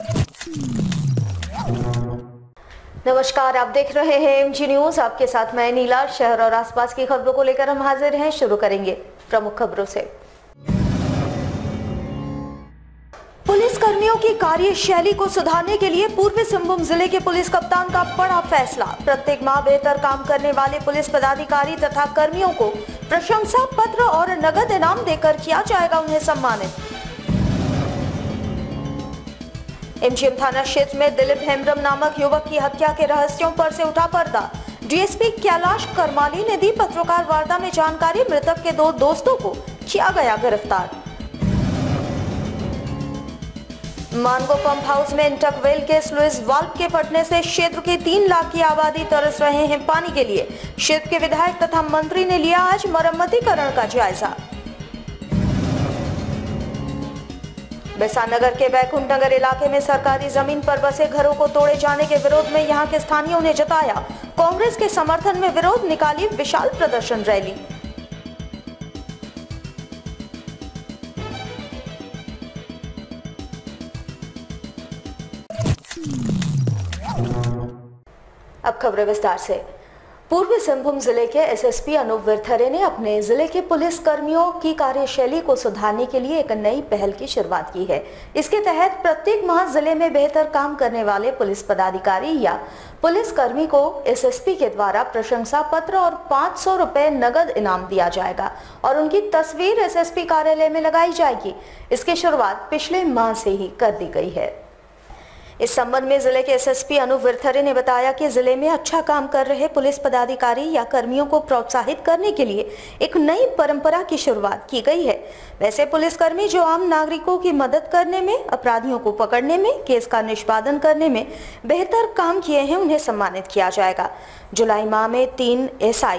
नमस्कार, आप देख रहे हैं AMG न्यूज। आपके साथ मैं नीला। शहर और आसपास की खबरों को लेकर हम हाजिर हैं। शुरू करेंगे प्रमुख खबरों से। पुलिस कर्मियों की कार्यशैली को सुधारने के लिए पूर्वी सिंहभूम जिले के पुलिस कप्तान का बड़ा फैसला। प्रत्येक माह बेहतर काम करने वाले पुलिस पदाधिकारी तथा कर्मियों को प्रशंसा पत्र और नगद इनाम देकर किया जाएगा उन्हें सम्मानित। एमजीएम थाना क्षेत्र में दिलीप हेम्ब्रम नामक युवक की हत्या के रहस्यों पर से उठा पर्दा। डीएसपी कैलाश करमाली ने दी पत्रकार वार्ता में जानकारी। मृतक के 2 दोस्तों को किया गया गिरफ्तार। मानगो पंप हाउस में इंटकवेल के स्लुइस वाल्व के फटने से क्षेत्र की 3 लाख की आबादी तरस रहे हैं पानी के लिए। क्षेत्र के विधायक तथा मंत्री ने लिया आज मरम्मतीकरण का जायजा। बिरसा नगर के बैकुंठ नगर इलाके में सरकारी जमीन पर बसे घरों को तोड़े जाने के विरोध में यहां के स्थानीयों ने जताया कांग्रेस के समर्थन में विरोध। निकाली विशाल प्रदर्शन रैली। अब खबरें विस्तार से। पूर्वी सिंहभूम जिले के एसएसपी अनूप विरथरे ने अपने जिले के पुलिस कर्मियों की कार्यशैली को सुधारने के लिए एक नई पहल की शुरुआत की है। इसके तहत प्रत्येक माह जिले में बेहतर काम करने वाले पुलिस पदाधिकारी या पुलिस कर्मी को एसएसपी के द्वारा प्रशंसा पत्र और 500 रुपए नगद इनाम दिया जाएगा और उनकी तस्वीर एसएसपी कार्यालय में लगाई जाएगी। इसकी शुरुआत पिछले माह से ही कर दी गई है। इस संबंध में जिले के एसएसपी अनूप विरथरे ने बताया कि जिले में अच्छा काम कर रहे पुलिस पदाधिकारी या कर्मियों को प्रोत्साहित करने के लिए एक नई परंपरा की शुरुआत की गई है। वैसे पुलिसकर्मी जो आम नागरिकों की मदद करने में, अपराधियों को पकड़ने में, केस का निष्पादन करने में बेहतर काम किए हैं उन्हें सम्मानित किया जाएगा। जुलाई माह में 3 एसआई,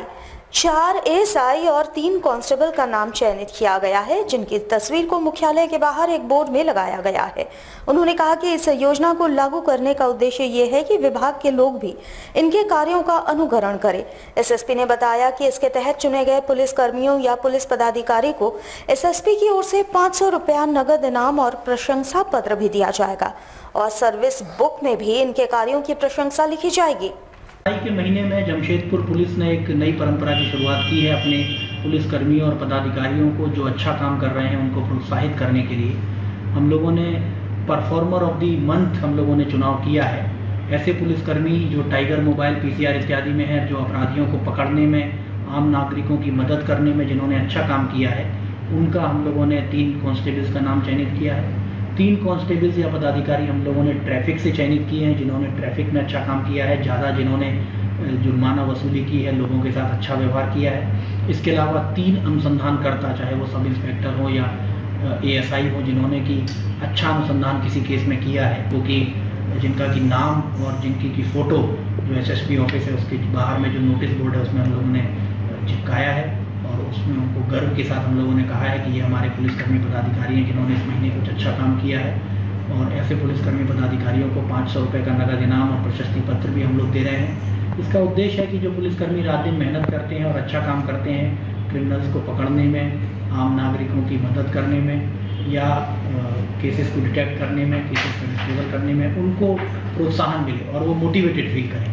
4 एएसआई और 3 कांस्टेबल का नाम चयनित किया गया है, जिनकी तस्वीर को मुख्यालय के बाहर एक बोर्ड में लगाया गया है। उन्होंने कहा कि इस योजना को लागू करने का उद्देश्य ये है कि विभाग के लोग भी इनके कार्यों का अनुकरण करें। एसएसपी ने बताया कि इसके तहत चुने गए पुलिस कर्मियों या पुलिस पदाधिकारी को एसएसपी की ओर से 500 रुपया नगद इनाम और प्रशंसा पत्र भी दिया जाएगा और सर्विस बुक में भी इनके कार्यों की प्रशंसा लिखी जाएगी। जुलाई के महीने में जमशेदपुर पुलिस ने एक नई परंपरा की शुरुआत की है। अपने पुलिस कर्मियों और पदाधिकारियों को जो अच्छा काम कर रहे हैं उनको प्रोत्साहित करने के लिए हम लोगों ने परफॉर्मर ऑफ द मंथ हम लोगों ने चुनाव किया है। ऐसे पुलिसकर्मी जो टाइगर मोबाइल, पीसीआर इत्यादि में है, जो अपराधियों को पकड़ने में, आम नागरिकों की मदद करने में जिन्होंने अच्छा काम किया है, उनका हम लोगों ने 3 कांस्टेबल्स का नाम चयनित किया है। 3 कांस्टेबल्स या पदाधिकारी हम लोगों ने ट्रैफिक से चयनित किए हैं, जिन्होंने ट्रैफिक में अच्छा काम किया है, ज़्यादा जिन्होंने जुर्माना वसूली की है, लोगों के साथ अच्छा व्यवहार किया है। इसके अलावा 3 अनुसंधानकर्ता, चाहे वो सब इंस्पेक्टर हो या एएसआई हो, जिन्होंने कि अच्छा अनुसंधान किसी केस में किया है, क्योंकि जिनका कि नाम और जिनकी की फ़ोटो जो एसएसपी ऑफिस है उसके बाहर में जो नोटिस बोर्ड है उसमें हम लोगों ने चिपकाया है और उसमें उनको गर्व के साथ हम लोगों ने कहा है कि ये हमारे पुलिसकर्मी पदाधिकारी हैं जिन्होंने इस महीने कुछ अच्छा काम किया है। और ऐसे पुलिसकर्मी पदाधिकारियों को 500 रुपये का नगद इनाम और प्रशस्ति पत्र भी हम लोग दे रहे हैं। इसका उद्देश्य है कि जो पुलिसकर्मी रात दिन मेहनत करते हैं और अच्छा काम करते हैं, क्रिमिनल्स को पकड़ने में, आम नागरिकों की मदद करने में या केसेस को डिटेक्ट करने में, केसेस को डिस्पोजल करने में, उनको प्रोत्साहन मिले और वो मोटिवेटेड फील करें।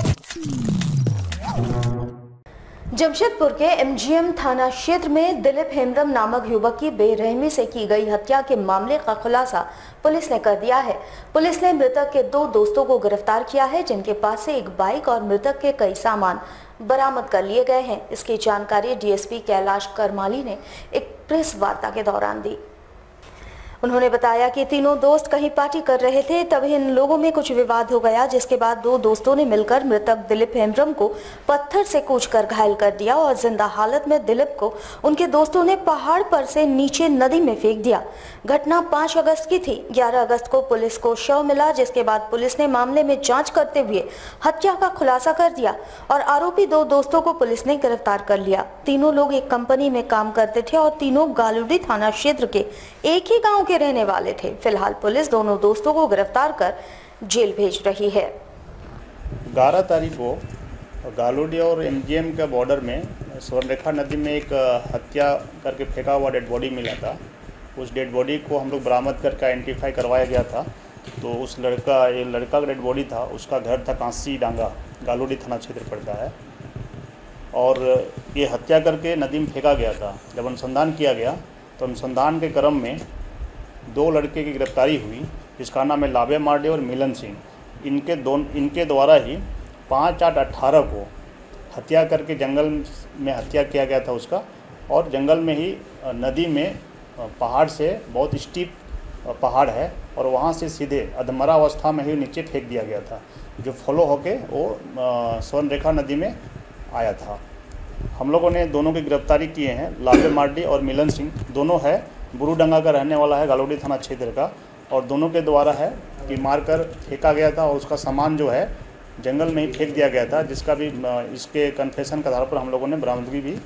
जमशेदपुर के एमजीएम थाना क्षेत्र में दिलीप हेम्ब्रम नामक युवक की बेरहमी से की गई हत्या के मामले का खुलासा पुलिस ने कर दिया है। पुलिस ने मृतक के 2 दोस्तों को गिरफ्तार किया है, जिनके पास से एक बाइक और मृतक के कई सामान बरामद कर लिए गए हैं। इसकी जानकारी डीएसपी कैलाश करमाली ने एक प्रेस वार्ता के दौरान दी। उन्होंने बताया कि तीनों दोस्त कहीं पार्टी कर रहे थे, तभी इन लोगों में कुछ विवाद हो गया, जिसके बाद 2 दोस्तों ने मिलकर मृतक दिलीप हेम्ब्रम को पत्थर से कूचकर घायल कर दिया और जिंदा हालत में दिलीप को उनके दोस्तों ने पहाड़ पर से नीचे नदी में फेंक दिया। घटना 5 अगस्त की थी। 11 अगस्त को पुलिस को शव मिला, जिसके बाद पुलिस ने मामले में जांच करते हुए हत्या का खुलासा कर दिया और आरोपी 2 दोस्तों को पुलिस ने गिरफ्तार कर लिया। तीनों लोग एक कंपनी में काम करते थे और तीनों गालूडी थाना क्षेत्र के एक ही गाँव के रहने वाले थे। फिलहाल पुलिस दोनों दोस्तों को गिरफ्तार कर जेल भेज रही है। 11 तारीख को गालूडी और एमजीएम के बॉर्डर में स्वर्णरेखा नदी में एक हत्या करके फेंका हुआ डेड बॉडी मिला था। उस डेड बॉडी को हम लोग बरामद करके आइडेंटिफाई करवाया गया था तो उस लड़का का डेड बॉडी था, उसका घर था कांसी डांगा, गालोडी थाना क्षेत्र पड़ता है, और ये हत्या करके नदी में फेंका गया था। जब अनुसंधान किया गया तो अनुसंधान के क्रम में 2 लड़के की गिरफ्तारी हुई, जिसका नाम है लाभे मार्डे और मिलन सिंह। इनके द्वारा ही 5/8/18 को हत्या करके जंगल में हत्या किया गया था उसका, और जंगल में ही नदी में पहाड़ से, बहुत स्टीप पहाड़ है, और वहाँ से सीधे अधमरा अवस्था में ही नीचे फेंक दिया गया था, जो फॉलो होके वो स्वर्णरेखा नदी में आया था। हम लोगों ने दोनों की गिरफ्तारी किए हैं। लाभे मार्डी और मिलन सिंह दोनों है बुरुडंगा का रहने वाला है, गालोडी थाना क्षेत्र का, और दोनों के द्वारा है कि मारकर फेंका गया था, और उसका सामान जो है जंगल में ही फेंक दिया गया था, जिसका भी इसके कन्फेशन के आधार पर हम लोगों ने बरामदगी भी।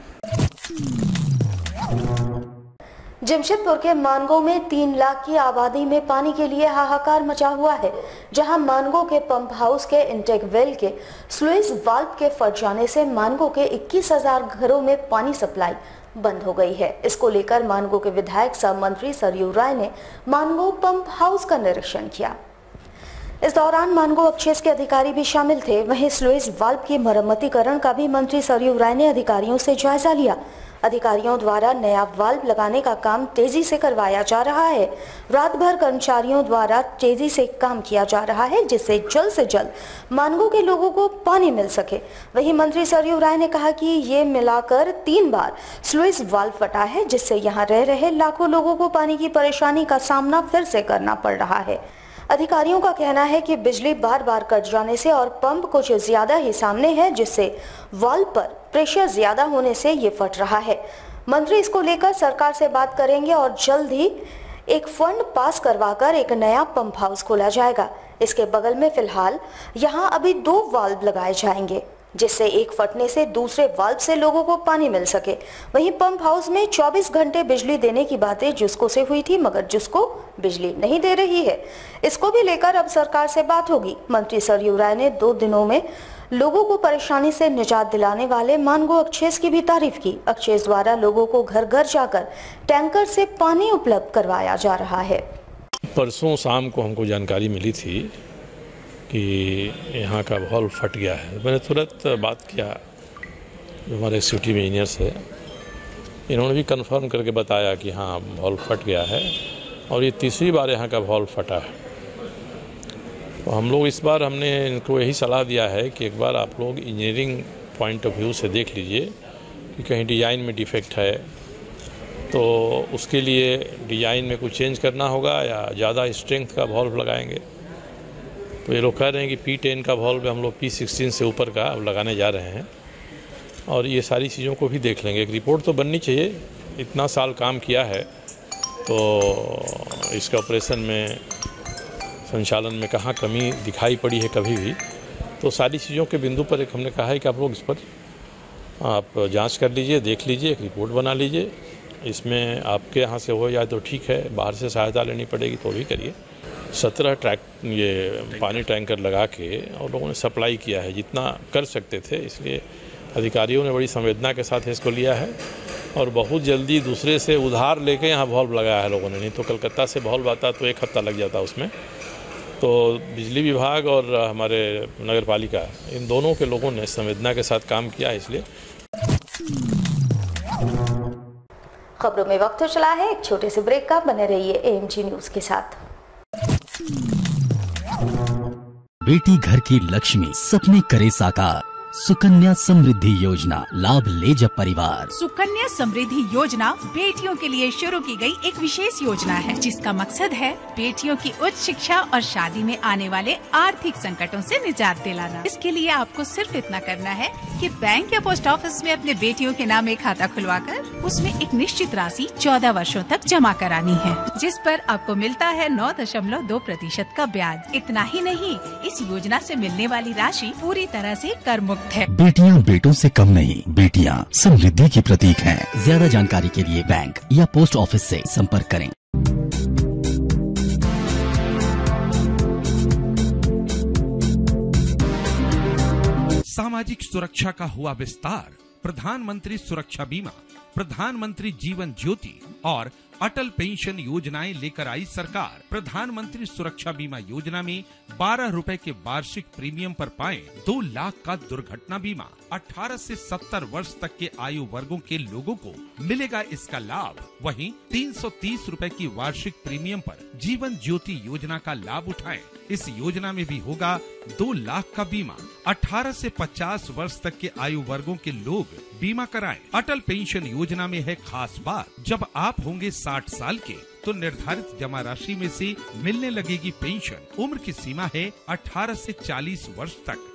जमशेदपुर के मानगो में 3 लाख की आबादी में पानी के लिए हाहाकार मचा हुआ है, जहां मानगो के पंप हाउस के इंटेक वेल के स्लुइस वाल्व के फट जाने से मानगो के 21,000 घरों में पानी सप्लाई बंद हो गई है। इसको लेकर मानगो के विधायक सह मंत्री सरयू राय ने मानगो पंप हाउस का निरीक्षण किया। इस दौरान मानगो अपक्षेत्र के अधिकारी भी शामिल थे। वहीं स्लुइस वाल्व की मरम्मतीकरण का भी मंत्री सरयू राय ने अधिकारियों से जायजा लिया। अधिकारियों द्वारा नया वाल्व लगाने का काम तेजी से करवाया जा रहा है। रात भर कर्मचारियों द्वारा तेजी से काम किया जा रहा है, जिससे जल्द से जल्द मानगो के लोगों को पानी मिल सके। वहीं मंत्री सरयू राय ने कहा कि ये मिलाकर 3 बार स्लुइस वाल्व फटा है, जिससे यहां रह रहे लाखों लोगों को पानी की परेशानी का सामना फिर से करना पड़ रहा है। अधिकारियों का कहना है कि बिजली बार बार कट जाने से और पंप कुछ ज्यादा ही सामने है, जिससे वाल्व पर प्रेशर ज्यादा होने से ये फट रहा है। मंत्री इसको लेकर सरकार से बात करेंगे और जल्द ही एक फंड पास करवाकर एक नया पंप हाउस खोला जाएगा। इसके बगल में फिलहाल यहाँ अभी 2 वाल्व लगाए जाएंगे, जिससे एक फटने से दूसरे वाल्व से लोगों को पानी मिल सके। वहीं पंप हाउस में 24 घंटे बिजली देने की बातें जुस्को से हुई थी, मगर जुस्को बिजली नहीं दे रही है। इसको भी लेकर अब सरकार से बात होगी। मंत्री सरयू राय ने 2 दिनों में लोगों को परेशानी से निजात दिलाने वाले मानगो अपक्षेत्र की भी तारीफ की। अपक्षेत्र द्वारा लोगों को घर घर जाकर टैंकर से पानी उपलब्ध करवाया जा रहा है। परसों शाम को हमको जानकारी मिली थी कि यहाँ का वाल्व फट गया है। मैंने तुरंत बात किया हमारे एक्जीक्यूटिव इंजीनियर से, इन्होंने भी कंफर्म करके बताया कि हाँ वाल्व फट गया है, और ये 3री बार यहाँ का वाल्व फटा है। तो हम लोग इस बार हमने इनको यही सलाह दिया है कि एक बार आप लोग इंजीनियरिंग पॉइंट ऑफ व्यू से देख लीजिए कि कहीं डिज़ाइन में डिफेक्ट है, तो उसके लिए डिज़ाइन में कुछ चेंज करना होगा या ज़्यादा स्ट्रेंथ का वाल्व लगाएंगे। तो ये लोग कह रहे हैं कि P10 का वाल्व हम लोग P16 से ऊपर का अब लगाने जा रहे हैं, और ये सारी चीज़ों को भी देख लेंगे। एक रिपोर्ट तो बननी चाहिए, इतना साल काम किया है तो इसके ऑपरेशन में, संचालन में कहाँ कमी दिखाई पड़ी है कभी भी, तो सारी चीज़ों के बिंदु पर एक हमने कहा है कि आप लोग इस पर आप जांच कर लीजिए, देख लीजिए, एक रिपोर्ट बना लीजिए। इसमें आपके यहाँ से हो जाए तो ठीक है, बाहर से सहायता लेनी पड़ेगी तो भी करिए। 17 ये पानी टैंकर लगा के और लोगों ने सप्लाई किया है जितना कर सकते थे, इसलिए अधिकारियों ने बड़ी संवेदना के साथ इसको लिया है, और बहुत जल्दी दूसरे से उधार लेके यहाँ वाल्व लगाया है लोगों ने। नहीं तो कलकत्ता से वाल्व आता तो 1 हफ्ता लग जाता उसमें। तो बिजली विभाग और हमारे नगर पालिका, इन दोनों के लोगों ने संवेदना के साथ काम किया है। इसलिए खबरों में वक्त चला है एक छोटे से ब्रेक का। बने रहिए AMG न्यूज के साथ। बेटी घर की लक्ष्मी, सपने करे साकार। सुकन्या समृद्धि योजना, लाभ ले जब परिवार। सुकन्या समृद्धि योजना बेटियों के लिए शुरू की गई एक विशेष योजना है, जिसका मकसद है बेटियों की उच्च शिक्षा और शादी में आने वाले आर्थिक संकटों से निजात दिलाना। इसके लिए आपको सिर्फ इतना करना है कि बैंक या पोस्ट ऑफिस में अपने बेटियों के नाम एक खाता खुलवाकर उसमें एक निश्चित राशि 14 वर्षों तक जमा करानी है, जिस पर आपको मिलता है 9.2% का ब्याज। इतना ही नहीं, इस योजना से मिलने वाली राशि पूरी तरह से कर मुक्त है। बेटियां बेटों से कम नहीं, बेटियां समृद्धि की प्रतीक हैं। ज्यादा जानकारी के लिए बैंक या पोस्ट ऑफिस से संपर्क करें। सामाजिक सुरक्षा का हुआ विस्तार। प्रधानमंत्री सुरक्षा बीमा, प्रधानमंत्री जीवन ज्योति और अटल पेंशन योजनाएं लेकर आई सरकार। प्रधानमंत्री सुरक्षा बीमा योजना में 12 रुपए के वार्षिक प्रीमियम पर पाएं 2 लाख का दुर्घटना बीमा। 18 से 70 वर्ष तक के आयु वर्गों के लोगों को मिलेगा इसका लाभ। वहीं 330 रुपए की वार्षिक प्रीमियम पर जीवन ज्योति योजना का लाभ उठाएं। इस योजना में भी होगा 2 लाख का बीमा। 18 से 50 वर्ष तक के आयु वर्गों के लोग बीमा कराएं। अटल पेंशन योजना में है खास बात, जब आप होंगे 60 साल के तो निर्धारित जमा राशि में से मिलने लगेगी पेंशन। उम्र की सीमा है 18 से 40 वर्ष तक।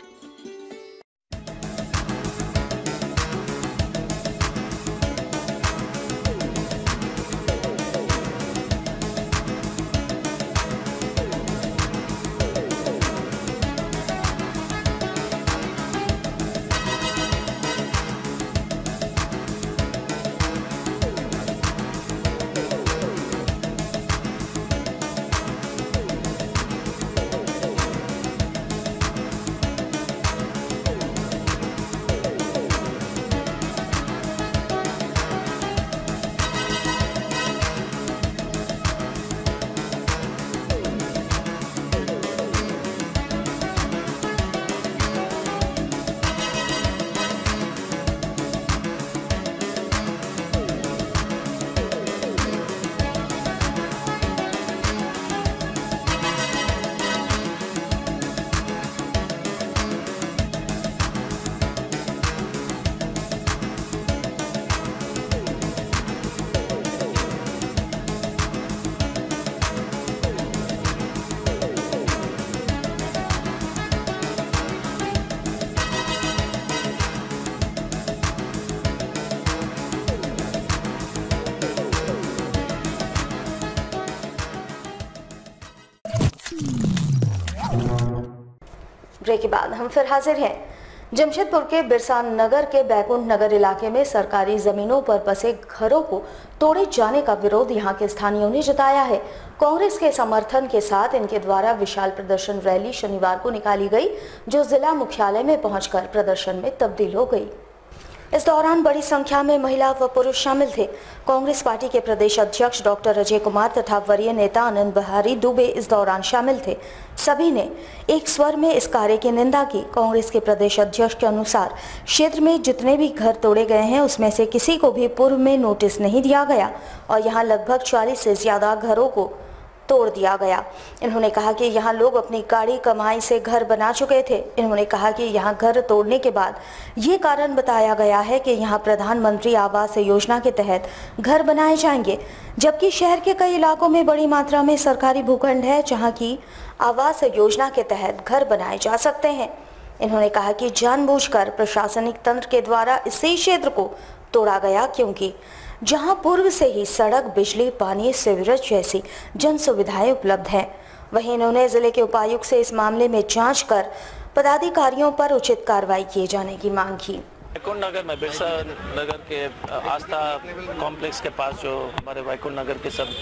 ब्रेक के बाद हम फिर हाजिर हैं। जमशेदपुर के बिरसा नगर के बैकुंठ नगर इलाके में सरकारी जमीनों पर बसे घरों को तोड़े जाने का विरोध यहां के स्थानीयों ने जताया है। कांग्रेस के समर्थन के साथ इनके द्वारा विशाल प्रदर्शन रैली शनिवार को निकाली गई, जो जिला मुख्यालय में पहुंचकर प्रदर्शन में तब्दील हो गई। इस दौरान बड़ी संख्या में महिला व पुरुष शामिल थे। कांग्रेस पार्टी के प्रदेश अध्यक्ष डॉक्टर अजय कुमार तथा वरीय नेता आनंद बिहारी दुबे इस दौरान शामिल थे। सभी ने एक स्वर में इस कार्य की निंदा की। कांग्रेस के प्रदेश अध्यक्ष के अनुसार क्षेत्र में जितने भी घर तोड़े गए हैं उसमें से किसी को भी पूर्व में नोटिस नहीं दिया गया और यहाँ लगभग 40 से ज्यादा घरों को तोड़ दिया गया। इन्होंने कहा कि यहाँ लोग अपनी गाड़ी कमाई से घर बना चुके थे। इन्होंने कहा कि यहाँ घर तोड़ने के बाद ये कारण बताया गया है कि यहाँ प्रधानमंत्री आवास योजना के तहत घर बनाए जाएंगे, जबकि शहर के कई इलाकों में बड़ी मात्रा में सरकारी भूखंड है जहाँ की आवास योजना के तहत घर बनाए जा सकते हैं। इन्होंने कहा कि जानबूझकर प्रशासनिक तंत्र के द्वारा इसी क्षेत्र को तोड़ा गया, क्योंकि जहां पूर्व से ही सड़क, बिजली, पानी, सीवरेज जैसी जन सुविधाएं उपलब्ध हैं। वहीं इन्होंने जिले के उपायुक्त से इस मामले में जांच कर पदाधिकारियों पर उचित कार्रवाई किए जाने की मांग की। वैकुंठ नगर में बिरसा नगर के आस्था कॉम्प्लेक्स के पास जो हमारे वैकुंठ नगर के सब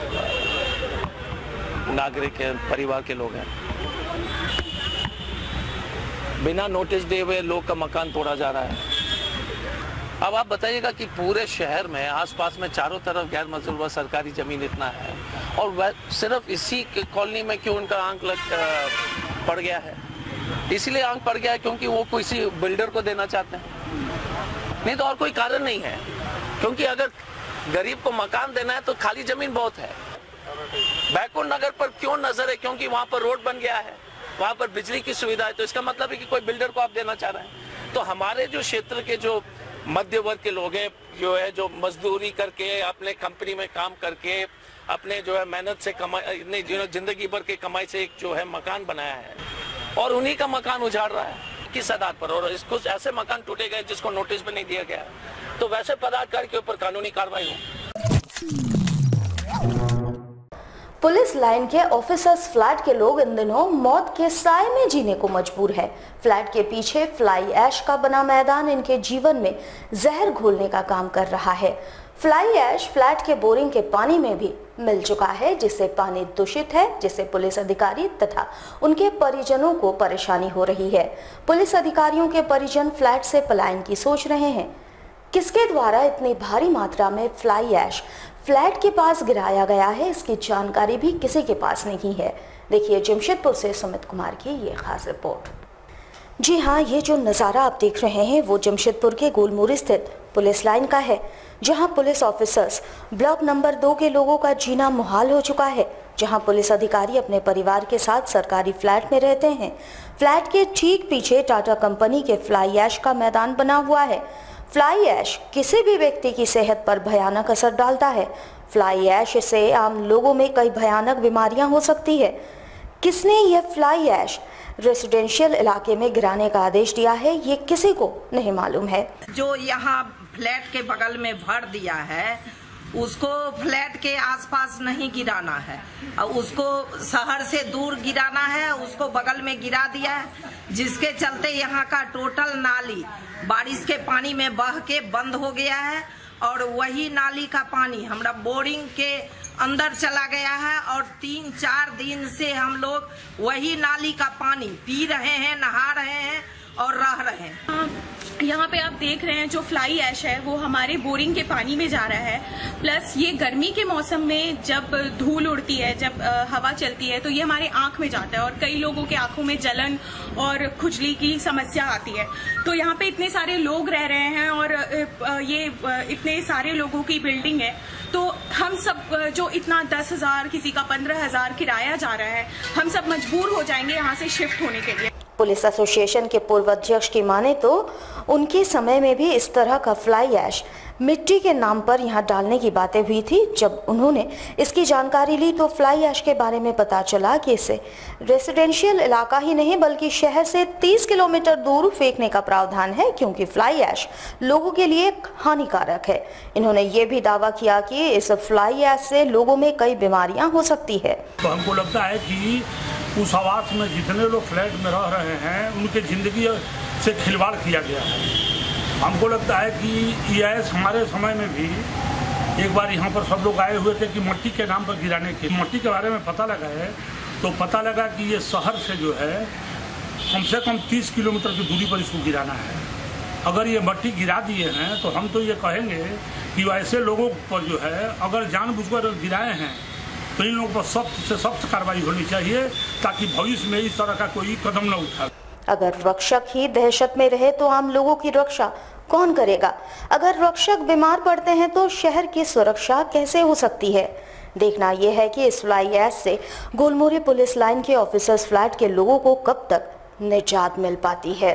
नागरिक परिवार के लोग हैं, बिना नोटिस दिए हुए लोग का मकान तोड़ा जा रहा है। अब आप बताइएगा कि पूरे शहर में आसपास में चारों तरफ गैर मंजूर सरकारी जमीन इतना है और सिर्फ इसी कॉलोनी में क्यों उनका आंक पड़ गया है? इसलिए आंक पड़ गया है क्योंकि वो किसी बिल्डर को देना चाहते हैं, नहीं तो और कोई कारण नहीं है। क्योंकि अगर गरीब को मकान देना है तो खाली जमीन बहुत है। बैकुंठ नगर पर क्यों नजर है? क्योंकि वहां पर रोड बन गया है, वहां पर बिजली की सुविधा है, तो इसका मतलब है कि कोई बिल्डर को आप देना चाह रहे हैं। तो हमारे जो क्षेत्र के जो मध्य वर्ग के लोग हैं, जो मजदूरी करके अपने कंपनी में काम करके अपने जो है मेहनत से कमाई, जिंदगी भर के कमाई से एक जो है मकान बनाया है और उन्हीं का मकान उजाड़ रहा है किस आधार पर? और इसको ऐसे मकान टूटे गए जिसको नोटिस भी नहीं दिया गया, तो वैसे पदाधिकारी के ऊपर कानूनी कार्रवाई हो। पुलिस लाइन के ऑफिसर्स फ्लैट के लोग इन दिनों मौत के साए में जीने को मजबूर है। फ्लैट के पीछे फ्लाई ऐश का बना मैदान इनके जीवन में जहर घोलने का काम कर रहा है। फ्लाई ऐश फ्लैट के बोरिंग के पानी में भी मिल चुका है, जिससे पानी दूषित है, जिससे पुलिस अधिकारी तथा उनके परिजनों को परेशानी हो रही है। पुलिस अधिकारियों के परिजन फ्लैट से पलायन की सोच रहे हैं। किसके द्वारा इतनी भारी मात्रा में फ्लाई ऐश फ्लैट के पास गिराया गया है, इसकी जानकारी भी किसी के पास नहीं है। देखिए जमशेदपुर से सुमित कुमार की ये खास रिपोर्ट। जी हाँ, ये जो नज़ारा आप देख रहे हैं वो जमशेदपुर के गोलमोरी स्थित पुलिस लाइन का है, जहां पुलिस ऑफिसर्स ब्लॉक नंबर 2 के लोगों का जीना मुहाल हो चुका है, जहां पुलिस अधिकारी अपने परिवार के साथ सरकारी फ्लैट में रहते हैं। फ्लैट के ठीक पीछे टाटा कंपनी के फ्लाई ऐश का मैदान बना हुआ है। फ्लाई ऐश किसी भी व्यक्ति की सेहत पर भयानक असर डालता है। फ्लाई ऐश से आम लोगों में कई भयानक बीमारियां हो सकती है। किसने यह फ्लाई ऐश रेसिडेंशियल इलाके में गिराने का आदेश दिया है, ये किसी को नहीं मालूम है। जो यहाँ फ्लैट के बगल में भर दिया है, उसको फ्लैट के आसपास नहीं गिराना है, उसको शहर से दूर गिराना है, उसको बगल में गिरा दिया है, जिसके चलते यहाँ का टोटल नाली बारिश के पानी में बह के बंद हो गया है और वही नाली का पानी हमारा बोरिंग के अंदर चला गया है और 3-4 दिन से हम लोग वही नाली का पानी पी रहे हैं, नहा रहे हैं और रह रहे हैं। यहाँ पे आप देख रहे हैं जो फ्लाई ऐश है वो हमारे बोरिंग के पानी में जा रहा है। प्लस ये गर्मी के मौसम में जब धूल उड़ती है, जब हवा चलती है, तो ये हमारे आंख में जाता है और कई लोगों के आंखों में जलन और खुजली की समस्या आती है। तो यहाँ पे इतने सारे लोग रह रहे हैं और ये इतने सारे लोगों की बिल्डिंग है, तो हम सब जो इतना 10,000 किसी का 15,000 किराया जा रहा है, हम सब मजबूर हो जाएंगे यहाँ से शिफ्ट होने के लिए। पुलिस एसोसिएशन के पूर्व अध्यक्ष की माने तो उनके समय में भी इस तरह का फ्लाई ऐश मिट्टी के नाम पर यहां डालने की बातें हुई थी। जब उन्होंने इसकी जानकारी ली तो फ्लाई ऐश के बारे में पता चला कि इसे रेसिडेंशियल इलाका ही नहीं बल्कि शहर से 30 किलोमीटर दूर फेंकने का प्रावधान है, क्योंकि फ्लाई ऐश लोगों के लिए हानिकारक है। इन्होंने ये भी दावा किया कि इस फ्लाई ऐश से लोगों में कई बीमारियां हो सकती है। तो हमको लगता है कि उस आवास में जितने लोग फ्लैट में रह रहे हैं उनके जिंदगी से खिलवाड़ किया गया है। हमको लगता है कि यह हमारे समय में भी एक बार यहाँ पर सब लोग आए हुए थे कि मट्टी के नाम पर गिराने के मट्टी के बारे में पता लगा है, तो पता लगा कि ये शहर से जो है कम से कम 30 किलोमीटर की दूरी पर इसको गिराना है। अगर ये मट्टी गिरा दिए हैं तो हम तो ये कहेंगे कि ऐसे लोगों पर जो है अगर जानबूझकर गिराए हैं तो इन लोगों पर सख्त से सख्त कार्रवाई होनी चाहिए, ताकि भविष्य में इस तरह का कोई कदम न उठाए। अगर रक्षक ही दहशत में रहे तो आम लोगों की रक्षा कौन करेगा? अगर रक्षक बीमार पड़ते हैं तो शहर की सुरक्षा कैसे हो सकती है? देखना यह है कि इस फ्लाई ऐश से गोलमोरी पुलिस लाइन के ऑफिसर्स फ्लैट के लोगों को कब तक निजात मिल पाती है।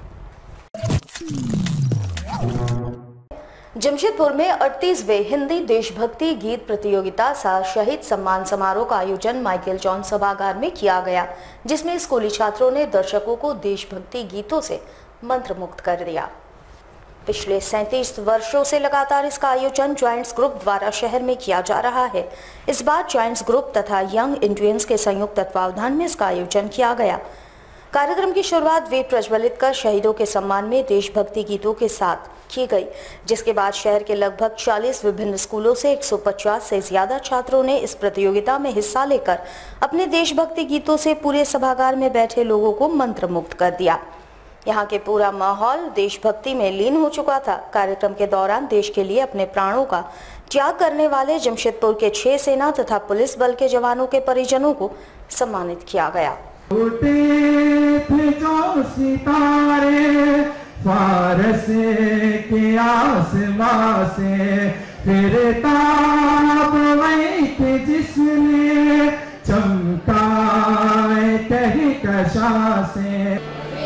जमशेदपुर में 38वें हिंदी देशभक्ति गीत प्रतियोगिता शहीद सम्मान समारोह का आयोजन माइकल जॉन सभागार में किया गया, जिसमें स्कूली छात्रों ने दर्शकों को देशभक्ति गीतों से मंत्रमुग्ध कर दिया। पिछले 37 वर्षों से लगातार इसका आयोजन जॉइंट्स ग्रुप द्वारा शहर में किया जा रहा है। इस बार जॉइंट्स ग्रुप तथा यंग इंडियंस के संयुक्त तत्वावधान में इसका आयोजन किया गया। कार्यक्रम की शुरुआत दीप प्रज्वलित कर शहीदों के सम्मान में देशभक्ति गीतों के साथ की गई, जिसके बाद शहर के लगभग 40 विभिन्न स्कूलों से 150 से ज्यादा छात्रों ने इस प्रतियोगिता में हिस्सा लेकर अपने देशभक्ति गीतों से पूरे सभागार में बैठे लोगों को मंत्रमुग्ध कर दिया। यहाँ के पूरा माहौल देशभक्ति में लीन हो चुका था। कार्यक्रम के दौरान देश के लिए अपने प्राणों का त्याग करने वाले जमशेदपुर के 6 सेना तथा पुलिस बल के जवानों के परिजनों को सम्मानित किया गया। फारस के आसमां से फिर ताप वही थे जिसने चमकाए कहीं कशा से।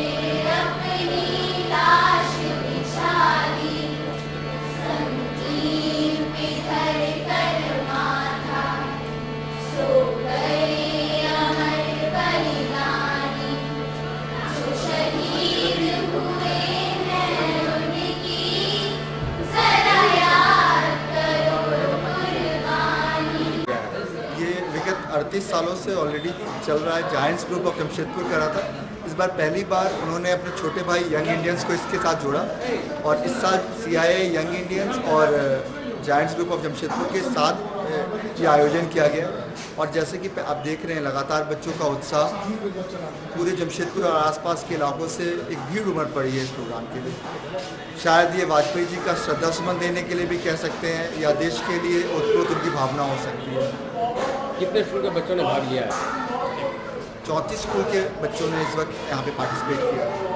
ये विगत 38 सालों से ऑलरेडी चल रहा है। जायंट्स ग्रुप ऑफ जमशेदपुर करा था। इस बार पहली बार उन्होंने अपने छोटे भाई यंग इंडियंस को इसके साथ जोड़ा और इस साल CIA यंग इंडियंस और जायंट्स ग्रुप ऑफ जमशेदपुर के साथ ये आयोजन किया गया। और जैसे कि आप देख रहे हैं लगातार बच्चों का उत्साह, पूरे जमशेदपुर और आसपास के इलाकों से एक भीड़ उमड़ पड़ी है इस प्रोग्राम के लिए। शायद ये वाजपेयी जी का श्रद्धा सुमन देने के लिए भी कह सकते हैं, या देश के लिए ओतप्रोत उनकी भावना हो सकती है। कितने स्कूल के बच्चों ने भाग लिया है? 34 स्कूल के बच्चों ने इस वक्त यहाँ पे पार्टिसिपेट किया।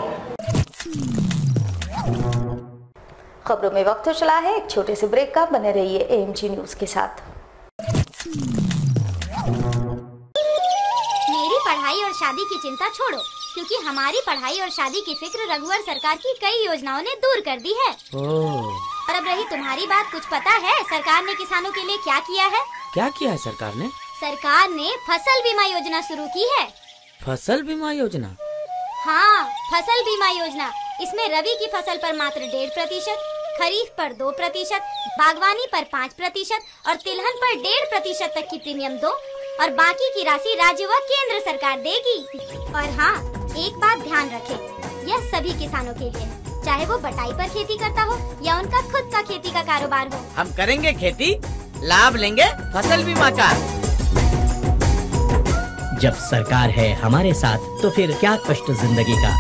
खबरों में वक्त चला है एक छोटे से ब्रेक का, बने रहिए AMG न्यूज के साथ। मेरी पढ़ाई और शादी की चिंता छोड़ो, क्योंकि हमारी पढ़ाई और शादी की फिक्र रघुवर सरकार की कई योजनाओं ने दूर कर दी है। और अब रही तुम्हारी बात, कुछ पता है सरकार ने किसानों के लिए क्या किया है? क्या किया है सरकार ने? सरकार ने फसल बीमा योजना शुरू की है। फसल बीमा योजना? हाँ, फसल बीमा योजना। इसमें रबी की फसल पर मात्र 1.5%, खरीफ पर 2%, बागवानी पर 5% और तिलहन पर 1.5% तक की प्रीमियम दो, और बाकी की राशि राज्य व केंद्र सरकार देगी। और हाँ, एक बात ध्यान रखें, यह सभी किसानों के लिए, चाहे वो बटाई पर खेती करता हो या उनका खुद का खेती का कारोबार हो। हम करेंगे खेती, लाभ लेंगे फसल बीमा का। जब सरकार है हमारे साथ, तो फिर क्या कष्ट जिंदगी का।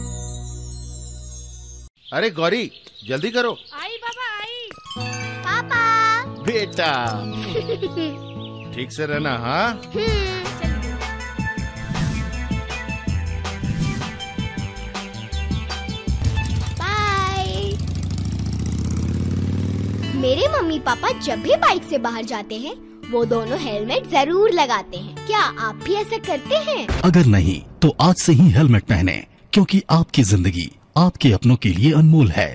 अरे गौरी, जल्दी करो। आई पापा, आई। पापा। बेटा ठीक से रहना। हाँ, बाय। मेरे मम्मी पापा जब भी बाइक से बाहर जाते हैं, वो दोनों हेलमेट जरूर लगाते हैं। क्या आप भी ऐसा करते हैं? अगर नहीं तो आज से ही हेलमेट पहने, क्योंकि आपकी जिंदगी आपके अपनों के लिए अनमोल है।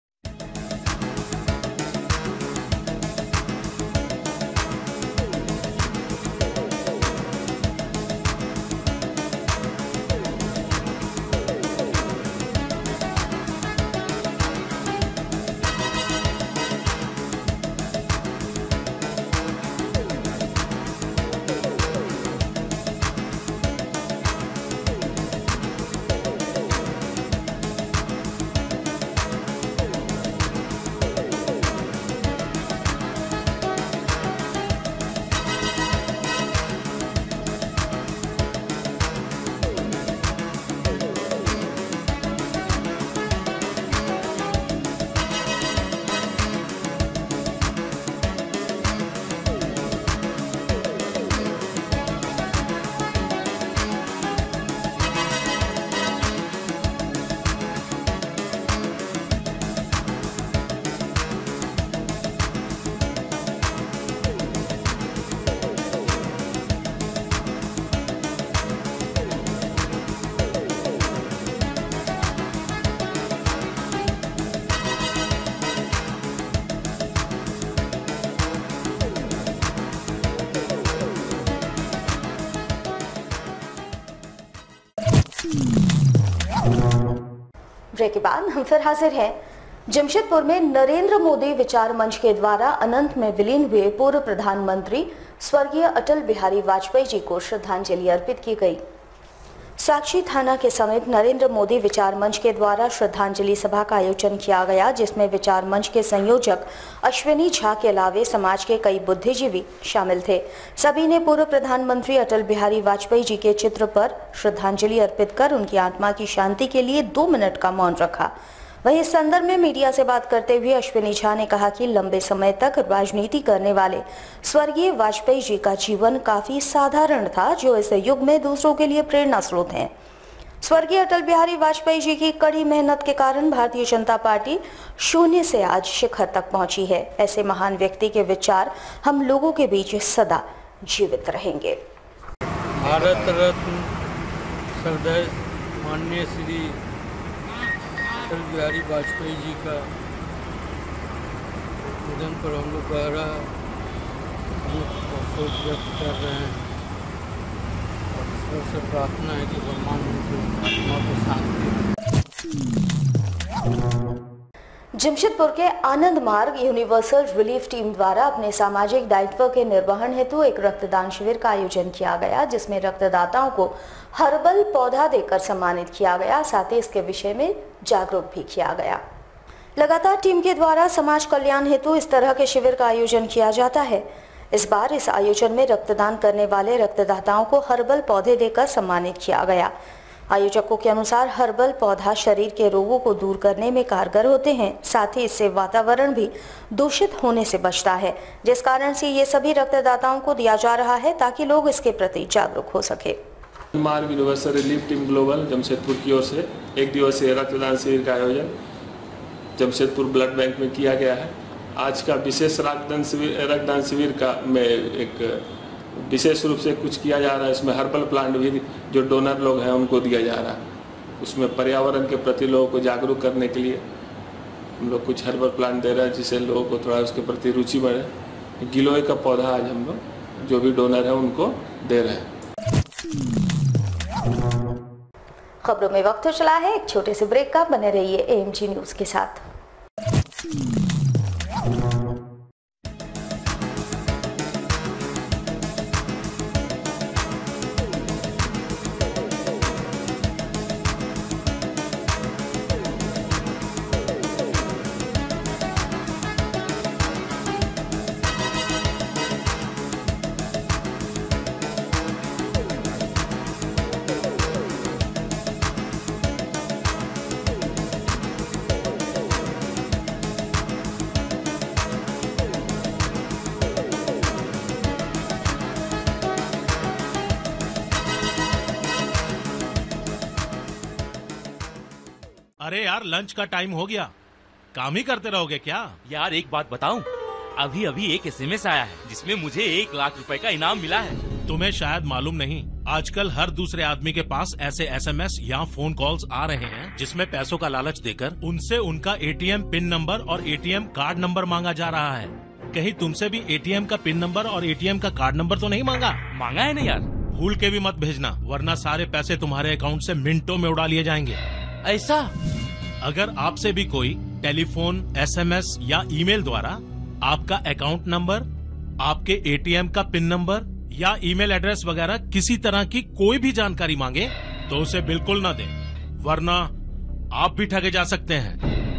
ब्रेक के बाद हम फिर हाजिर हैं। जमशेदपुर में नरेंद्र मोदी विचार मंच के द्वारा अनंत में विलीन हुए पूर्व प्रधानमंत्री स्वर्गीय अटल बिहारी वाजपेयी जी को श्रद्धांजलि अर्पित की गई। साक्षी थाना के समीप नरेंद्र मोदी विचार मंच के द्वारा श्रद्धांजलि सभा का आयोजन किया गया, जिसमें विचार मंच के संयोजक अश्विनी झा के अलावे समाज के कई बुद्धिजीवी शामिल थे। सभी ने पूर्व प्रधानमंत्री अटल बिहारी वाजपेयी जी के चित्र पर श्रद्धांजलि अर्पित कर उनकी आत्मा की शांति के लिए 2 मिनट का मौन रखा। वहीं इस संदर्भ में मीडिया से बात करते हुए अश्विनी झा ने कहा कि लंबे समय तक राजनीति करने वाले स्वर्गीय वाजपेयी जी का जीवन काफी साधारण था, जो इस युग में दूसरों के लिए प्रेरणा स्रोत हैं। स्वर्गीय अटल बिहारी वाजपेयी जी की कड़ी मेहनत के कारण भारतीय जनता पार्टी शून्य से आज शिखर तक पहुंची है। ऐसे महान व्यक्ति के विचार हम लोगों के बीच सदा जीवित रहेंगे। भारत रत्न सरदार माननीय श्री अटल बिहारी वाजपेयी जी का निधन पर हम लोग गहरा अफसोस व्यक्त कर रहे हैं और ईश्वर से प्रार्थना है कि भगवान उनकी आत्मा को शांति। जमशेदपुर के आनंद मार्ग यूनिवर्सल रिलीफ टीम द्वारा अपने सामाजिक दायित्व के निर्वहन हेतु एक रक्तदान शिविर का आयोजन किया गया, जिसमें रक्तदाताओं को हर्बल पौधा देकर सम्मानित किया गया। साथ ही इसके विषय में जागरूक भी किया गया। लगातार टीम के द्वारा समाज कल्याण हेतु इस तरह के शिविर का आयोजन किया जाता है। इस बार इस आयोजन में रक्तदान करने वाले रक्तदाताओं को हर्बल पौधे देकर सम्मानित किया गया। आयोजकों के अनुसार हर्बल पौधा शरीर के रोगों को दूर करने में कारगर होते हैं, साथ ही इससे वातावरण भी दूषित होने से बचता है, जिस कारण से ये सभी रक्तदाताओं को दिया जा रहा है ताकि लोग इसके प्रति जागरूक हो सके। मार्ग Universal Relief Team Global Jamshedpur की ओर से 1 दिवसीय रक्तदान शिविर का आयोजन जमशेदपुर ब्लड बैंक में किया गया है। आज का विशेष रक्तदान शिविर का में एक विशेष रूप से कुछ किया जा रहा है। इसमें हर्बल प्लांट भी जो डोनर लोग हैं उनको दिया जा रहा है। उसमें पर्यावरण के प्रति लोगों को जागरूक करने के लिए हम लोग कुछ हर्बल प्लांट दे रहे हैं, जिससे लोगों को थोड़ा उसके प्रति रुचि बढ़े। गिलोय का पौधा आज हम लोग जो भी डोनर है उनको दे रहे हैं। खबरों में वक्त हो चला है एक छोटे से ब्रेक का। बने रहिए AMG न्यूज के साथ। अरे यार, लंच का टाइम हो गया, काम ही करते रहोगे क्या? यार एक बात बताऊं, अभी अभी एक SMS आया है जिसमें मुझे 1 लाख रुपए का इनाम मिला है। तुम्हें शायद मालूम नहीं, आजकल हर दूसरे आदमी के पास ऐसे SMS या फोन कॉल्स आ रहे हैं जिसमें पैसों का लालच देकर उनसे उनका ATM पिन नंबर और ATM कार्ड नंबर मांगा जा रहा है। कहीं तुमसे भी ATM का पिन नंबर और ATM का कार्ड नंबर तो नहीं मांगा? मांगा है ना यार। भूल के भी मत भेजना, वरना सारे पैसे तुम्हारे अकाउंट से मिनटों में उड़ा लिए जाएंगे। ऐसा? अगर आपसे भी कोई टेलीफोन, SMS या ईमेल द्वारा आपका अकाउंट नंबर, आपके ATM का पिन नंबर या ईमेल एड्रेस वगैरह किसी तरह की कोई भी जानकारी मांगे तो उसे बिल्कुल न दें, वरना आप भी ठगे जा सकते हैं।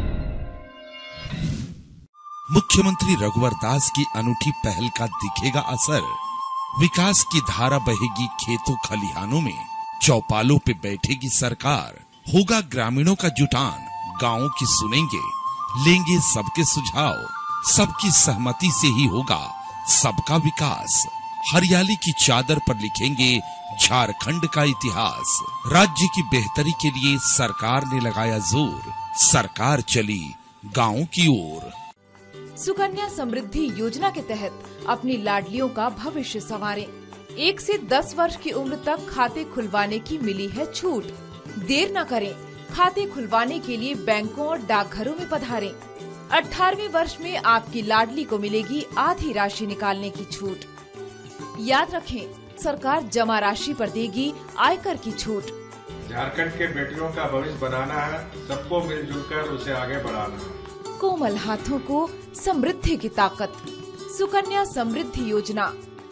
मुख्यमंत्री रघुवर दास की अनूठी पहल का दिखेगा असर। विकास की धारा बहेगी खेतों खलिहानों में, चौपालों पे बैठेगी सरकार। होगा ग्रामीणों का जुटान, गांवों की सुनेंगे, लेंगे सबके सुझाव। सबकी सहमति से ही होगा सबका विकास। हरियाली की चादर पर लिखेंगे झारखंड का इतिहास। राज्य की बेहतरी के लिए सरकार ने लगाया जोर, सरकार चली गांव की ओर। सुकन्या समृद्धि योजना के तहत अपनी लाडलियों का भविष्य संवारें। 1 से 10 वर्ष की उम्र तक खाते खुलवाने की मिली है छूट। देर न करें, खाते खुलवाने के लिए बैंकों और डाकघरों में पधारें। 18वें वर्ष में आपकी लाडली को मिलेगी आधी राशि निकालने की छूट। याद रखें, सरकार जमा राशि पर देगी आयकर की छूट। झारखंड के बेटियों का भविष्य बनाना है, सबको मिलजुल कर उसे आगे बढ़ाना है। कोमल हाथों को समृद्धि की ताकत, सुकन्या समृद्धि योजना।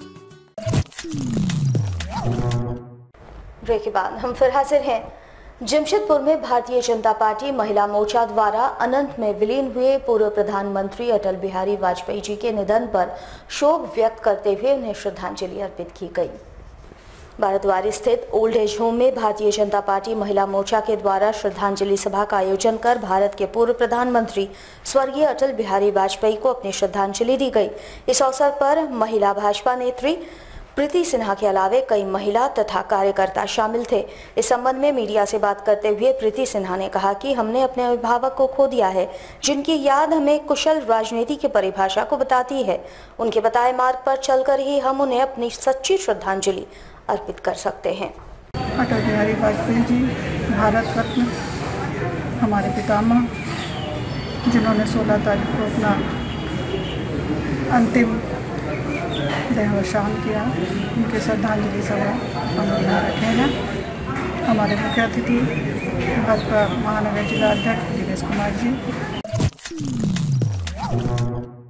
ब्रेक के बाद हम फिर हाजिर हैं। जमशेदपुर में भारतीय जनता पार्टी महिला मोर्चा द्वारा अनंत में विलीन हुए पूर्व प्रधानमंत्री अटल बिहारी वाजपेयी जी के निधन पर शोक व्यक्त करते हुए उन्हें श्रद्धांजलि अर्पित की गई। भारतवारी स्थित ओल्ड एज होम में भारतीय जनता पार्टी महिला मोर्चा के द्वारा श्रद्धांजलि सभा का आयोजन कर भारत के पूर्व प्रधानमंत्री स्वर्गीय अटल बिहारी वाजपेयी को अपनी श्रद्धांजलि दी गई। इस अवसर पर महिला भाजपा नेत्री प्रीति सिन्हा के अलावे कई महिला तथा कार्यकर्ता शामिल थे। इस संबंध में मीडिया से बात करते हुए प्रीति सिन्हा ने कहा कि हमने अपने अभिभावक को खो दिया है, जिनकी याद हमें कुशल राजनीति की परिभाषा को बताती है। उनके बताए मार्ग पर चलकर ही हम उन्हें अपनी सच्ची श्रद्धांजलि अर्पित कर सकते हैं। अटल बिहारी वाजपेयी जी भारत रत्न, हमारे पितामह, जिन्होंने 16 तारीख को अपना अंतिम देहावसान किया, उनके श्रद्धांजलि सभा हम यहाँ रखे हैं। हमारे मुख्य अतिथि भाजपा महानगर जिला अध्यक्ष दिनेश कुमार जी।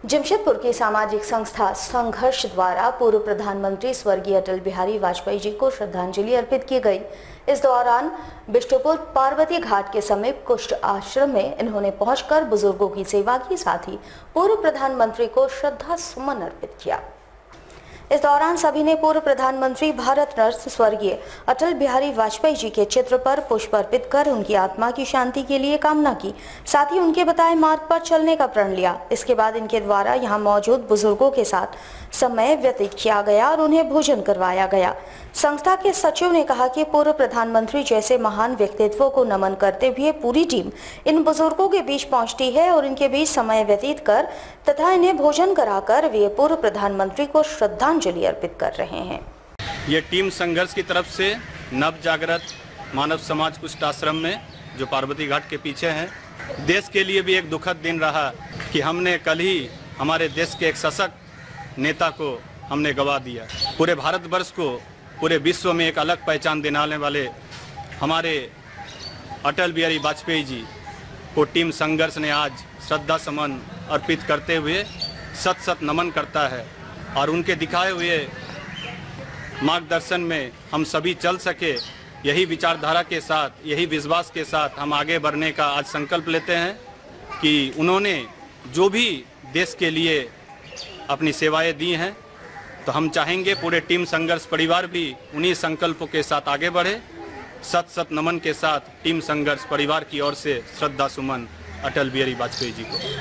जमशेदपुर की सामाजिक संस्था संघर्ष द्वारा पूर्व प्रधानमंत्री स्वर्गीय अटल बिहारी वाजपेयी जी को श्रद्धांजलि अर्पित की गई। इस दौरान बिष्टुपुर पार्वती घाट के समीप कुष्ठ आश्रम में इन्होंने पहुंचकर बुजुर्गों की सेवा की, साथ ही पूर्व प्रधानमंत्री को श्रद्धा सुमन अर्पित किया। इस दौरान सभी ने पूर्व प्रधानमंत्री भारत रत्न स्वर्गीय अटल बिहारी वाजपेयी जी के चित्र पर पुष्प अर्पित कर उनकी आत्मा की शांति के लिए कामना की, साथ ही उनके बताए मार्ग पर चलने का प्रण लिया। इसके बाद इनके द्वारा यहां मौजूद बुजुर्गों के साथ समय व्यतीत किया गया और उन्हें भोजन करवाया गया। संस्था के सचिव ने कहा कि पूर्व प्रधानमंत्री जैसे महान व्यक्तित्वों को नमन करते हुए पूरी टीम इन बुजुर्गों के बीच पहुंचती है और इनके बीच समय व्यतीत कर तथा इन्हें भोजन कराकर वे पूर्व प्रधानमंत्री को श्रद्धांजलि अर्पित कर रहे हैं। ये टीम संघर्ष की तरफ से नव जागृत मानव समाज कुष्ठ आश्रम में जो पार्वती घाट के पीछे है, देश के लिए भी एक दुखद दिन रहा कि हमने कल ही हमारे देश के एक सशक्त नेता को हमने गवा दिया। पूरे भारतवर्ष को, पूरे विश्व में एक अलग पहचान दिलाने वाले हमारे अटल बिहारी वाजपेयी जी को टीम संघर्ष ने आज श्रद्धा सुमन अर्पित करते हुए सत सत नमन करता है और उनके दिखाए हुए मार्गदर्शन में हम सभी चल सके, यही विचारधारा के साथ, यही विश्वास के साथ हम आगे बढ़ने का आज संकल्प लेते हैं कि उन्होंने जो भी देश के लिए अपनी सेवाएं दी हैं, तो हम चाहेंगे पूरे टीम संघर्ष परिवार भी उन्हीं संकल्पों के साथ आगे बढ़े। सत सत नमन के साथ टीम संघर्ष परिवार की ओर से श्रद्धा सुमन अटल बिहारी वाजपेयी जी को।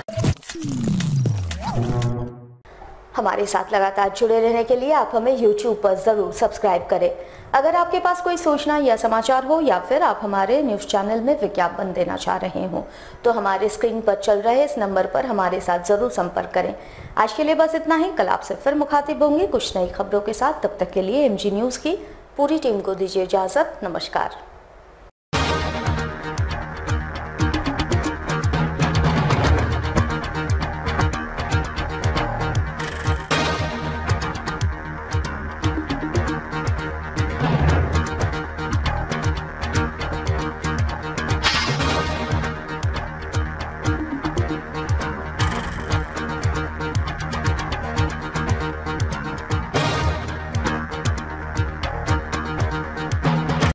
हमारे साथ लगातार जुड़े रहने के लिए आप हमें YouTube पर जरूर सब्सक्राइब करें। अगर आपके पास कोई सूचना या समाचार हो या फिर आप हमारे न्यूज चैनल में विज्ञापन देना चाह रहे हो तो हमारे स्क्रीन पर चल रहे इस नंबर पर हमारे साथ जरूर संपर्क करें। आज के लिए बस इतना ही। कल आपसे फिर मुखातिब होंगे कुछ नई खबरों के साथ। तब तक के लिए AMG न्यूज की पूरी टीम को दीजिए इजाजत। नमस्कार।